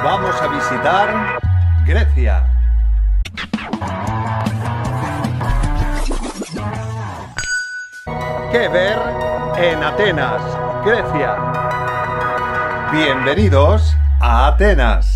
Vamos a visitar Grecia. ¿Qué ver en Atenas, Grecia? Bienvenidos a Atenas.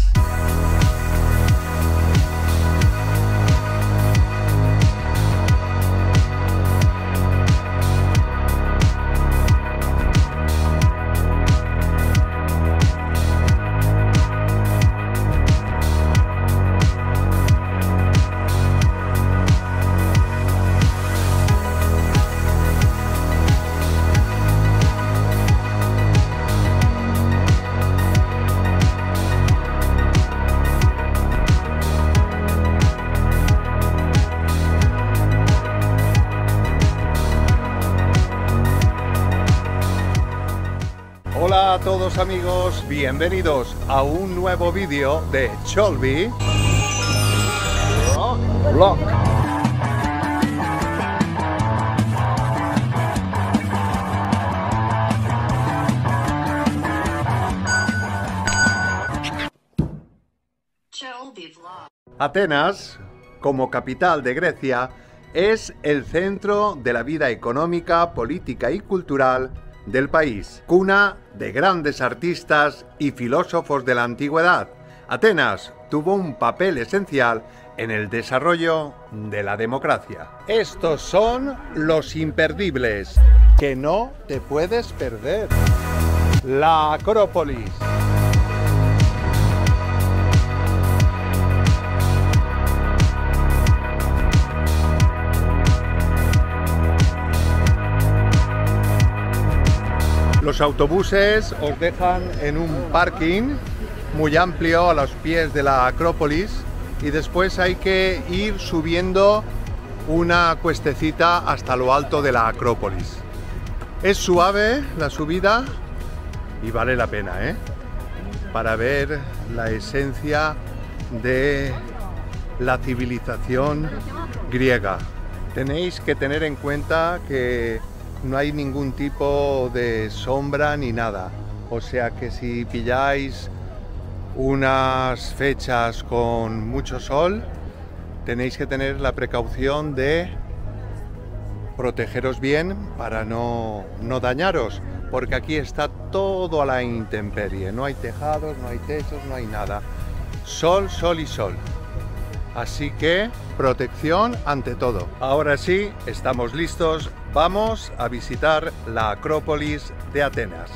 Hola a todos amigos, bienvenidos a un nuevo vídeo de Cholby Vlog. Atenas, como capital de Grecia, es el centro de la vida económica, política y cultural del país, cuna de grandes artistas y filósofos de la antigüedad. Atenas tuvo un papel esencial en el desarrollo de la democracia. Estos son los imperdibles que no te puedes perder. La Acrópolis. Los autobuses os dejan en un parking muy amplio a los pies de la Acrópolis y después hay que ir subiendo una cuestecita hasta lo alto de la Acrópolis. Es suave la subida y vale la pena, para ver la esencia de la civilización griega. Tenéis que tener en cuenta que no hay ningún tipo de sombra ni nada, o sea que si pilláis unas fechas con mucho sol, tenéis que tener la precaución de protegeros bien para no dañaros, porque aquí está todo a la intemperie, no hay tejados, no hay techos, no hay nada, sol, sol y sol. Así que protección ante todo. Ahora sí, estamos listos. Vamos a visitar la Acrópolis de Atenas.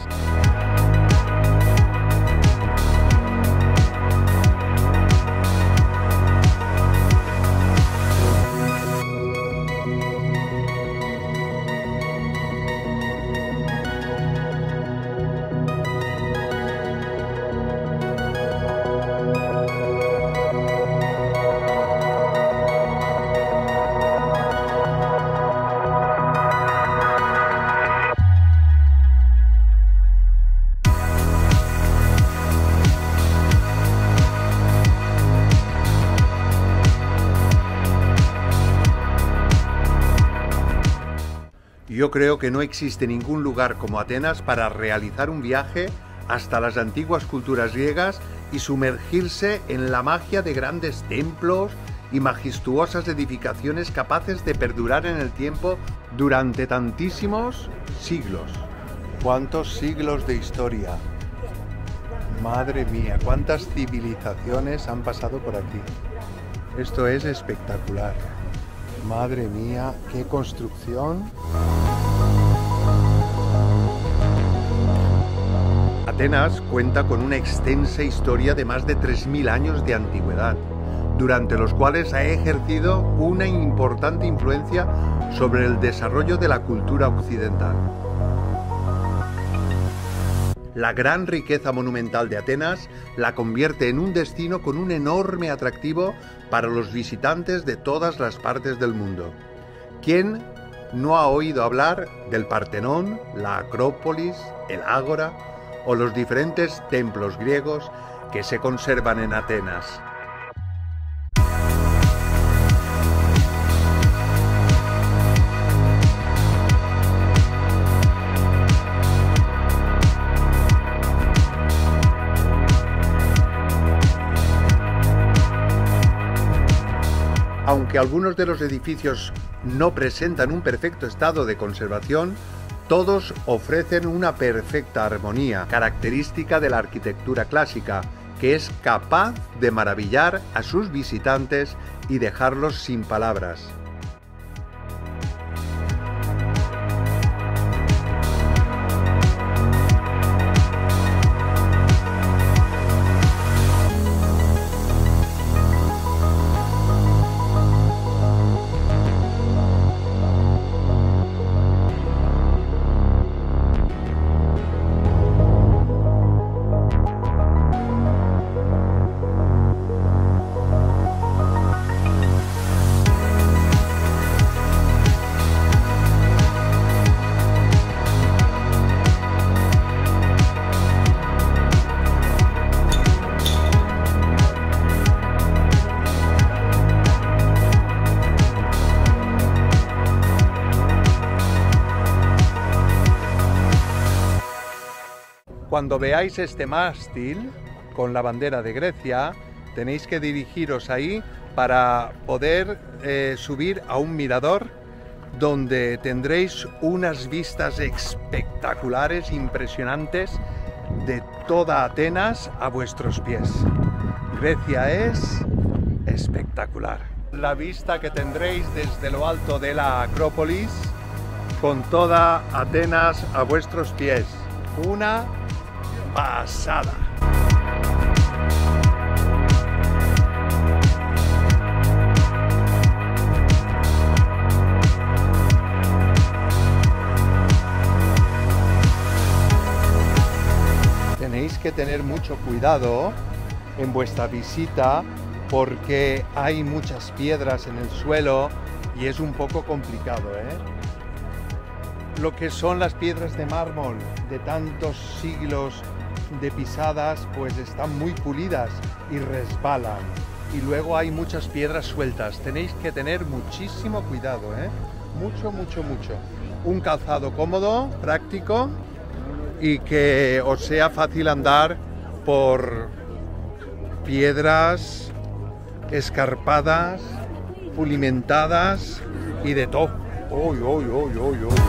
Yo creo que no existe ningún lugar como Atenas para realizar un viaje hasta las antiguas culturas griegas y sumergirse en la magia de grandes templos y majestuosas edificaciones capaces de perdurar en el tiempo durante tantísimos siglos. ¿Cuántos siglos de historia? Madre mía, cuántas civilizaciones han pasado por aquí. Esto es espectacular. Madre mía, qué construcción. Atenas cuenta con una extensa historia de más de 3000 años de antigüedad, durante los cuales ha ejercido una importante influencia sobre el desarrollo de la cultura occidental. La gran riqueza monumental de Atenas la convierte en un destino con un enorme atractivo para los visitantes de todas las partes del mundo. ¿Quién no ha oído hablar del Partenón, la Acrópolis, el Ágora o los diferentes templos griegos que se conservan en Atenas? Aunque algunos de los edificios no presentan un perfecto estado de conservación, todos ofrecen una perfecta armonía, característica de la arquitectura clásica, que es capaz de maravillar a sus visitantes y dejarlos sin palabras. Cuando veáis este mástil con la bandera de Grecia, tenéis que dirigiros ahí para poder subir a un mirador donde tendréis unas vistas espectaculares, impresionantes, de toda Atenas a vuestros pies. Grecia es espectacular. La vista que tendréis desde lo alto de la Acrópolis, con toda Atenas a vuestros pies. Una pasada. Tenéis que tener mucho cuidado en vuestra visita porque hay muchas piedras en el suelo y es un poco complicado, Lo que son las piedras de mármol de tantos siglos de pisadas, pues están muy pulidas y resbalan. Y luego hay muchas piedras sueltas. Tenéis que tener muchísimo cuidado, Mucho, mucho, mucho. Un calzado cómodo, práctico y que os sea fácil andar por piedras escarpadas, pulimentadas y de todo. ¡Uy, uy, uy, uy, uy!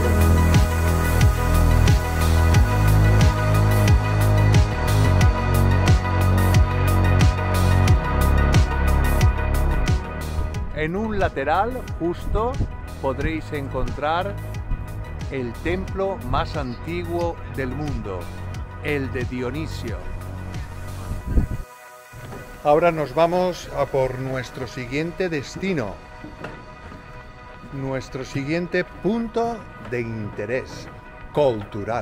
En un lateral justo podréis encontrar el templo más antiguo del mundo, el de Dionisio. Ahora nos vamos a por nuestro siguiente destino, nuestro siguiente punto de interés cultural.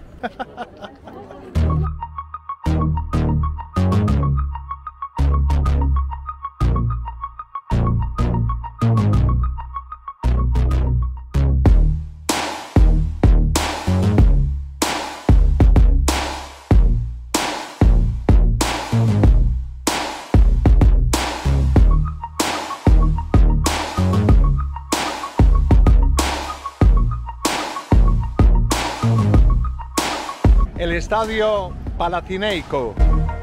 El Estadio Palatineico.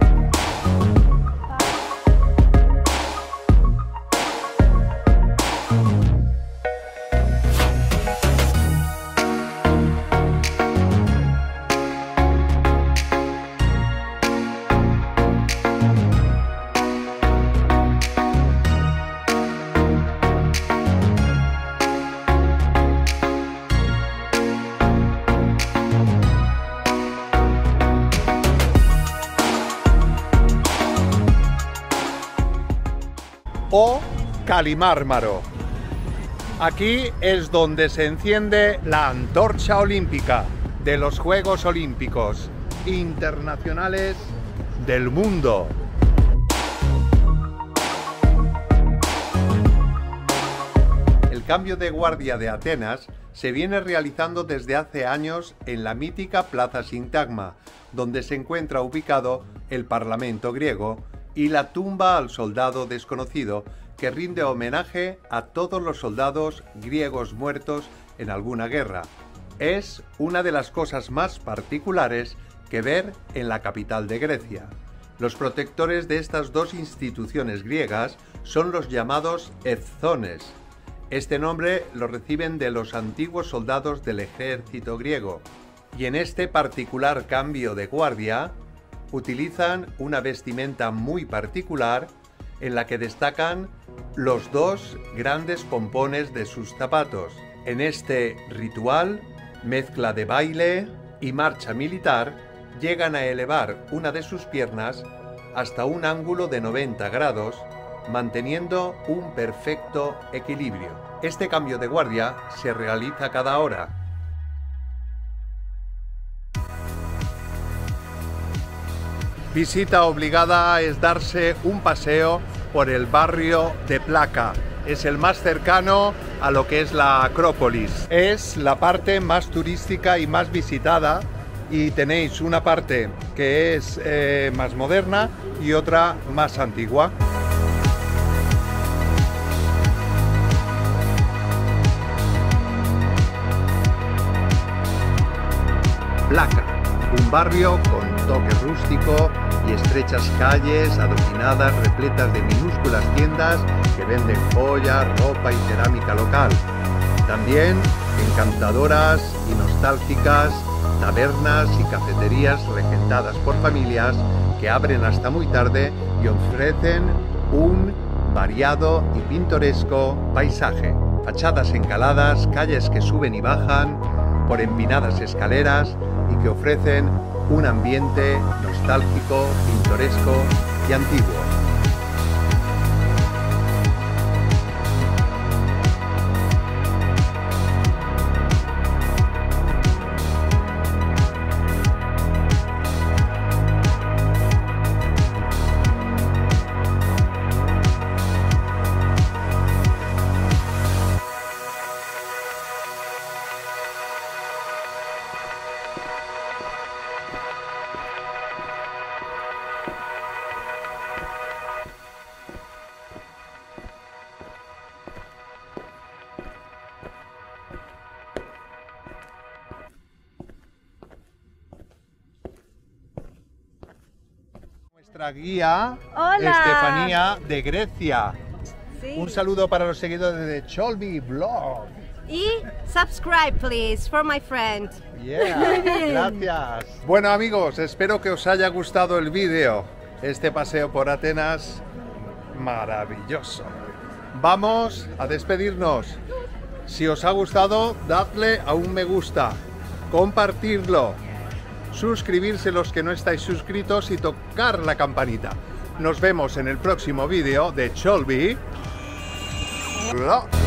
O Kalimármaro. Aquí es donde se enciende la antorcha olímpica de los Juegos Olímpicos Internacionales del mundo. El cambio de guardia de Atenas se viene realizando desde hace años en la mítica Plaza Sintagma, donde se encuentra ubicado el Parlamento griego y la tumba al soldado desconocido, que rinde homenaje a todos los soldados griegos muertos en alguna guerra. Es una de las cosas más particulares que ver en la capital de Grecia. Los protectores de estas dos instituciones griegas son los llamados ezzones. Este nombre lo reciben de los antiguos soldados del ejército griego, y en este particular cambio de guardia utilizan una vestimenta muy particular en la que destacan los dos grandes pompones de sus zapatos. En este ritual, mezcla de baile y marcha militar, llegan a elevar una de sus piernas hasta un ángulo de 90 grados, manteniendo un perfecto equilibrio. Este cambio de guardia se realiza cada hora. Visita obligada es darse un paseo por el barrio de Plaka. Es el más cercano a lo que es la Acrópolis. Es la parte más turística y más visitada, y tenéis una parte que es más moderna y otra más antigua. Plaka, un barrio con toque rústico y estrechas calles adoquinadas repletas de minúsculas tiendas que venden joyas, ropa y cerámica local. También encantadoras y nostálgicas tabernas y cafeterías regentadas por familias que abren hasta muy tarde y ofrecen un variado y pintoresco paisaje. Fachadas encaladas, calles que suben y bajan por empinadas escaleras y que ofrecen un ambiente nostálgico, pintoresco y antiguo. Nuestra guía, Hola. Estefanía, de Grecia. Sí. Un saludo para los seguidores de Cholby Vlog. Y subscribe, please, for my friend. Yeah, gracias. Bueno amigos, espero que os haya gustado el vídeo. Este paseo por Atenas, maravilloso. Vamos a despedirnos. Si os ha gustado, dadle a un me gusta, compartirlo, suscribirse los que no estáis suscritos y tocar la campanita. Nos vemos en el próximo vídeo de Cholby Vlog.